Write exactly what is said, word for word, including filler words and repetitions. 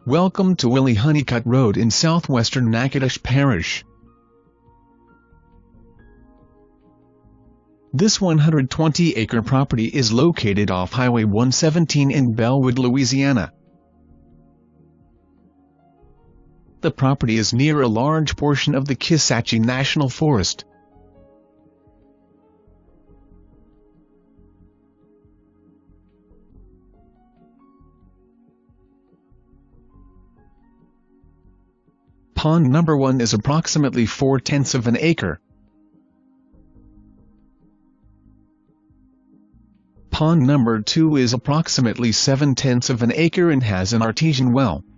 Welcome to Willie Honeycutt Road in southwestern Natchitoches Parish. This one hundred twenty acre property is located off Highway one seventeen in Bellwood, Louisiana. The property is near a large portion of the Kisatchie National Forest. Pond number one is approximately four-tenths of an acre. Pond number two is approximately seven-tenths of an acre and has an artesian well.